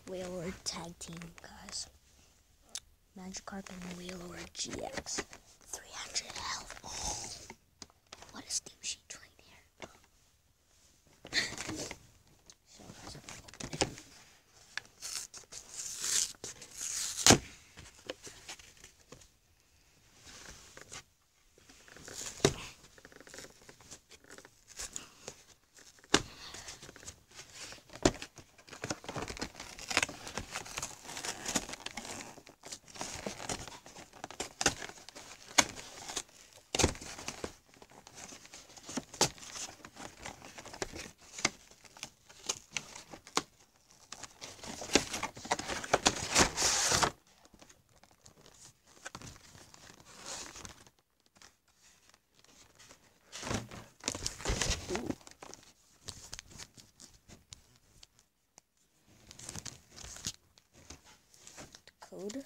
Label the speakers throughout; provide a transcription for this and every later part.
Speaker 1: Wailord tag team, guys. Magikarp and Wailord GX. 300 health. Oh, what a Steam Sheet train here. So, guys, I'm gonna open it. Code.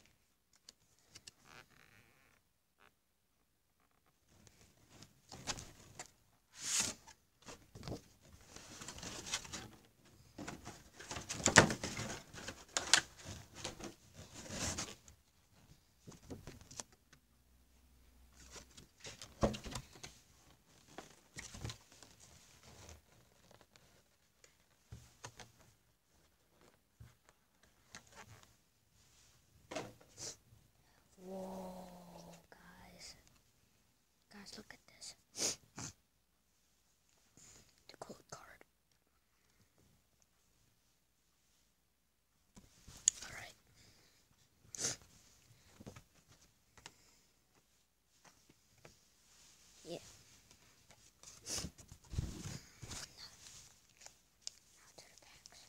Speaker 1: Whoa, guys. Guys, look at this. The code card. Alright. Yeah. Now to the packs.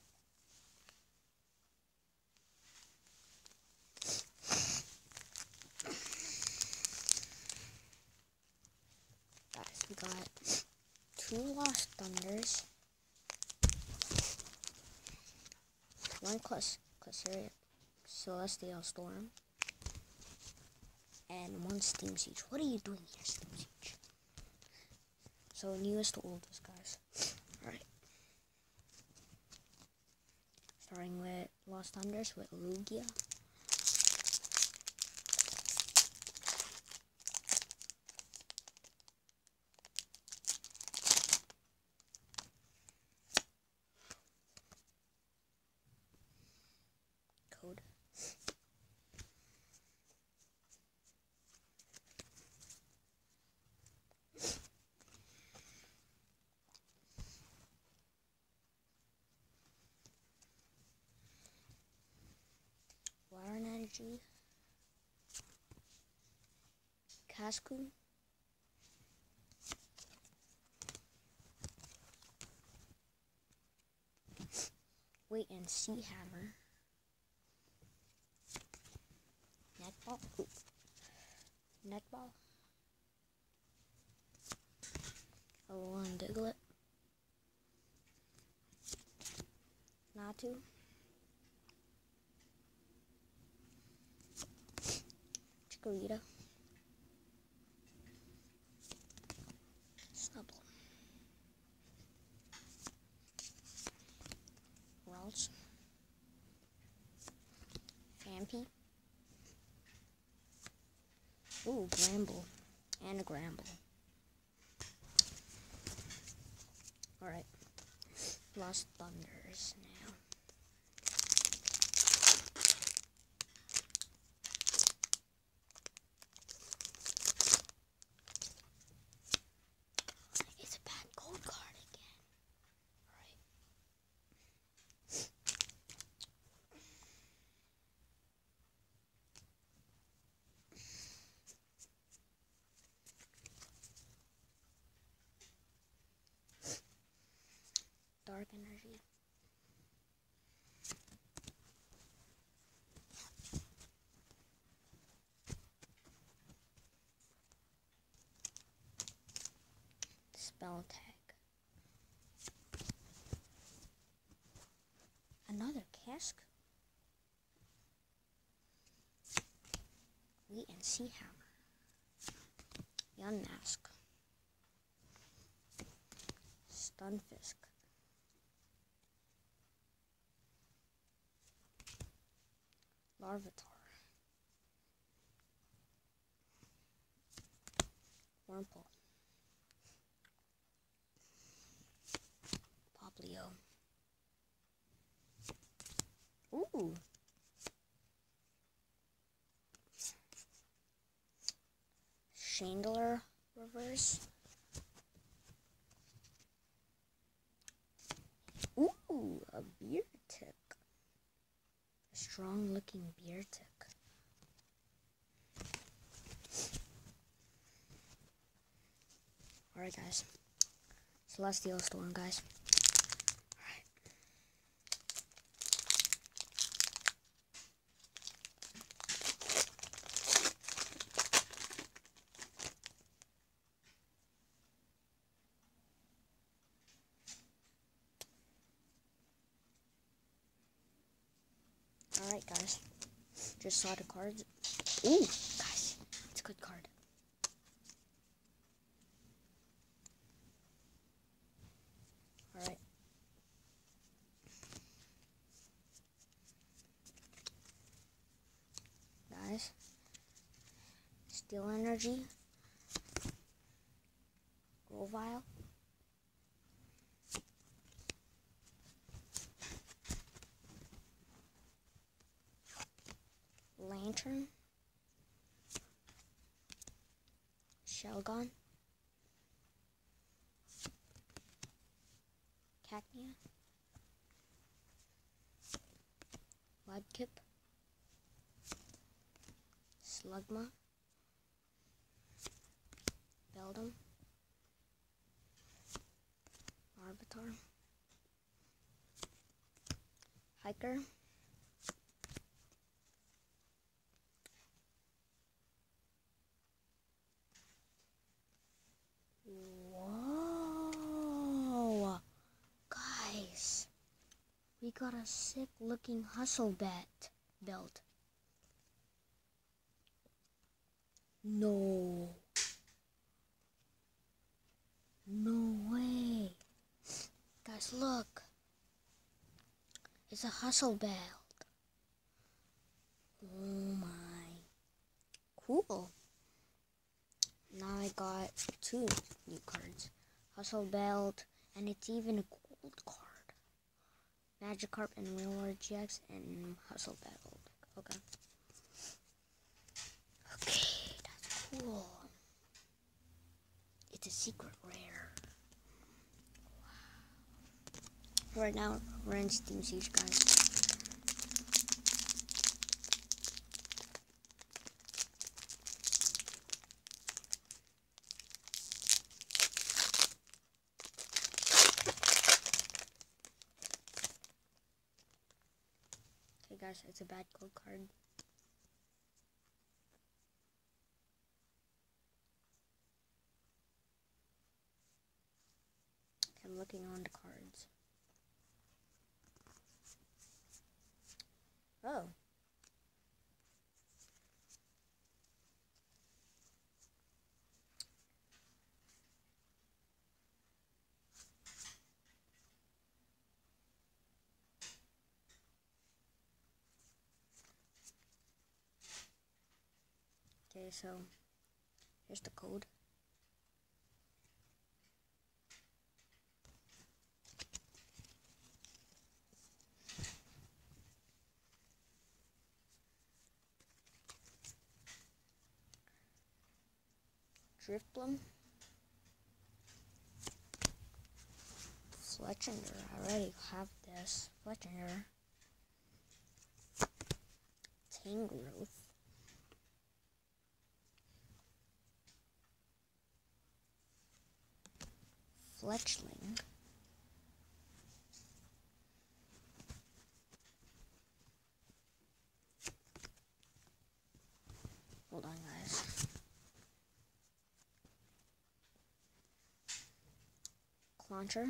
Speaker 1: Guys, we got 2 Lost Thunders, 1 Celestial Storm, and 1 Steam Siege. What are you doing here, Steam Siege? So, newest to oldest, guys. Alright. Starting with Lost Thunders with Lugia. Code. Water Energy. Cascoon. Wait and See Hammer. Netball. Ooh. Netball. Alolan Diglett. Natu. Chikorita. Snubble. Ralts. Phanpy. Ooh, Gramble. And a Gramble. Alright. Lost Thunders now. It's a bad gold card again. Alright. Dark Energy. Spell Tag. Another Cask. Wait and See Hammer. Yunmask. Stunfisk. Larvitar. Wurmple. Poplio. Ooh. Chandler reverse. Ooh, a Beartic. A strong looking Beartic. Alright guys. Celestial Storm guys. Alright guys. Just saw the cards. Ooh, guys. It's a good card. Alright. Guys. Steel Energy. Grovyle. Lantern. Shelgon. Cacnea. Mudkip. Slugma. Beldum. Larvitar. Hiker. Whoa! Guys, we got a sick looking hustle belt. No. No way. Guys, look. It's a hustle belt. Oh my. Cool. Now I got 2 new cards. Hustle belt, and it's even a gold card. Magikarp and Wailord GX and Hustle belt. Okay. Okay, that's cool. It's a secret rare. Wow. Right now, we're in Steam Siege, guys. Okay, guys, it's a bad code card. I'm looking on the cards. Oh. Okay, so here's the code. Drifblim. Fletchinder. I already have this. Fletchinder. Tangrowth. Fletchling. Hold on, guys. Clauncher.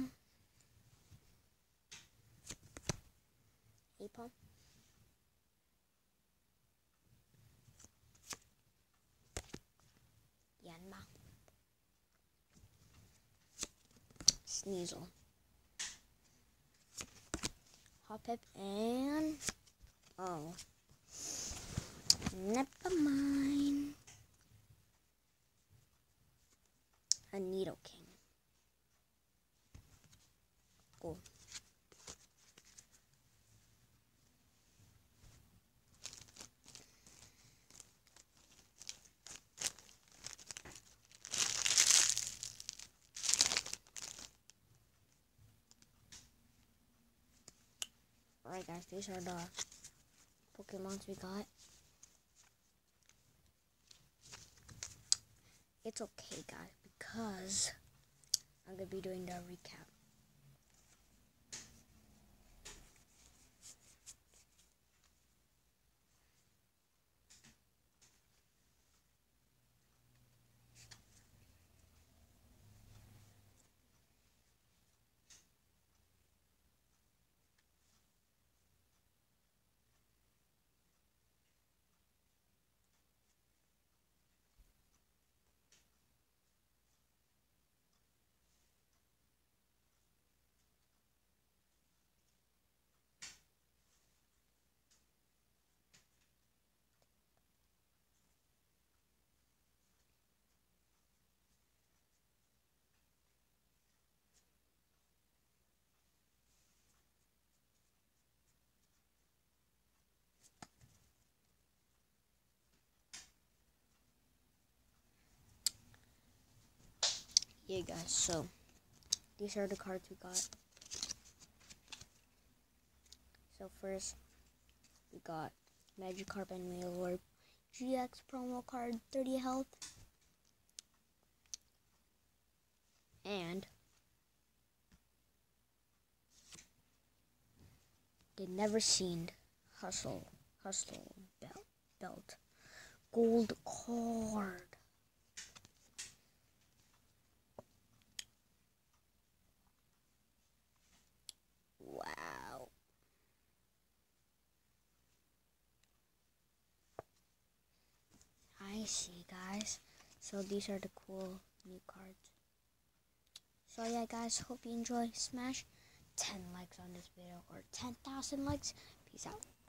Speaker 1: Apom. Yanma. Sneasel. Hoppip and... oh. Never mind. A Nidoking. Cool. Alright guys, these are the Pokemons we got. It's okay guys, because I'm going to be doing the recap. Yeah guys, so these are the cards we got. So first, we got Magikarp and Wailord GX promo card, 30 health. And the never seen Hustle belt. Gold card. Wow. I see guys. So these are the cool new cards. So yeah guys, hope you enjoy. Smash 10 likes on this video or 10,000 likes. Peace out.